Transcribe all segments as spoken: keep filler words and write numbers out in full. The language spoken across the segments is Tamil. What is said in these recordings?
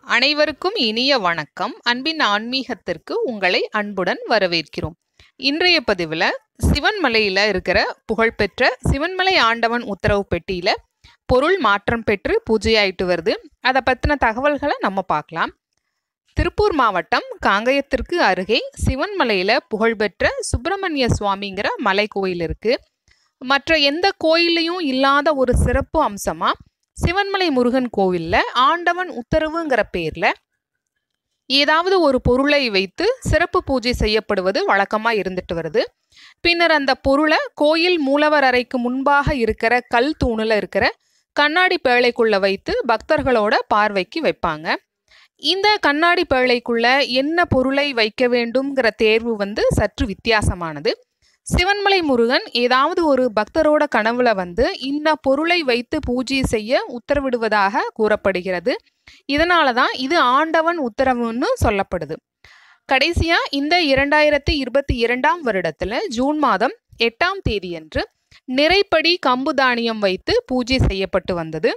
அனைவருக்கும் இனிய வணக்கம். அன்பின் ஆன்மீகத்திற்கு உங்களை அன்புடன் வரவேற்கிறோம். இன்றைய பதிவில் சிவன்மலையில் இருக்கிற புகழ்பெற்ற சிவன்மலை ஆண்டவன் உத்தரவு பெட்டியில் பொருள் மாற்றம் பெற்று பூஜையாயிட்டு வருது. அதை பற்றின தகவல்களை நம்ம பார்க்கலாம். திருப்பூர் மாவட்டம் காங்கயத்திற்கு அருகே சிவன்மலையில் புகழ்பெற்ற சுப்பிரமணிய சுவாமிங்கிற மலை கோயில் இருக்கு. மற்ற எந்த கோயிலையும் இல்லாத ஒரு சிறப்பு அம்சமா சிவன்மலை முருகன் கோவில்ல ஆண்டவன் உத்தரவுங்கிற பேர்ல ஏதாவது ஒரு பொருளை வைத்து சிறப்பு பூஜை செய்யப்படுவது வழக்கமா இருந்துட்டு வருது. பின்னர் அந்த பொருளை கோயில் மூலவர் அறைக்கு முன்பாக இருக்கிற கல் தூணுல இருக்கிற கண்ணாடி பேழைக்குள்ள வைத்து பக்தர்களோட பார்வைக்கு வைப்பாங்க. இந்த கண்ணாடி பேழைக்குள்ள என்ன பொருளை வைக்க வேண்டும்ங்கிற தேர்வு வந்து சற்று வித்தியாசமானது. சிவன்மலை முருகன் ஏதாவது ஒரு பக்தரோட கனவுல வந்து இந்த பொருளை வைத்து பூஜை செய்ய உத்தரவிடுவதாக கூறப்படுகிறது. இதனாலதான் இது ஆண்டவன் உத்தரவுன்னு சொல்லப்படுது. கடைசியா இந்த இரண்டாயிரத்தி இருபத்தி இரண்டாம் வருடத்துல ஜூன் மாதம் எட்டாம் தேதியன்று நிறைப்படி கம்பு தானியம் வைத்து பூஜை செய்யப்பட்டு வந்தது.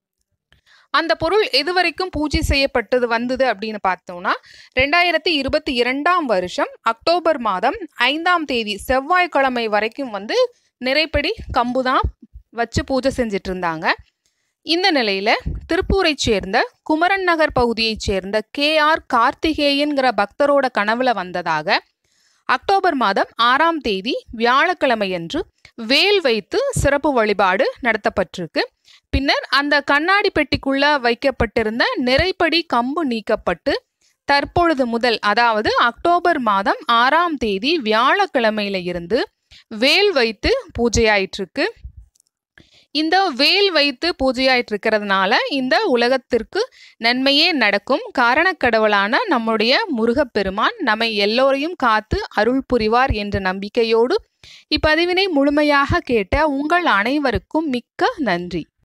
அந்த பொருள் எதுவரைக்கும் பூஜை செய்யப்பட்டது வந்தது அப்படின்னு பார்த்தோம்னா ரெண்டாயிரத்தி இருபத்தி இரண்டாம் வருஷம் அக்டோபர் மாதம் ஐந்தாம் தேதி செவ்வாய்க்கிழமை வரைக்கும் வந்து நிறைப்படி கம்பு தான் வச்சு பூஜை செஞ்சிட்டு இருந்தாங்க. இந்த நிலையில திருப்பூரை சேர்ந்த குமரன் நகர் பகுதியைச் சேர்ந்த கே ஆர் கார்த்திகேயன்கிற பக்தரோட கனவுல வந்ததாக அக்டோபர் மாதம் ஆறாம் தேதி வியாழக்கிழமையன்று வேல் வைத்து சிறப்பு வழிபாடு நடத்தப்பட்டிருக்கு. பின்னர் அந்த கண்ணாடி பெட்டிக்குள்ள வைக்கப்பட்டிருந்த நிறைப்படி கம்பு நீக்கப்பட்டு தற்பொழுது முதல், அதாவது அக்டோபர் மாதம் ஆறாம் தேதி வியாழக்கிழமையில இருந்து வேல் வைத்து பூஜையாயிட்டு இருக்கு. இந்த வேல் வைத்து பூஜையாயிட்டு இருக்கிறதுனால இந்த உலகத்திற்கு நன்மையே நடக்கும். காரணக்கடவுளான நம்முடைய முருகப்பெருமான் நம்மை எல்லோரையும் காத்து அருள் புரிவார் என்ற நம்பிக்கையோடு இப்பதிவினை முழுமையாக கேட்ட உங்கள் அனைவருக்கும் மிக்க நன்றி.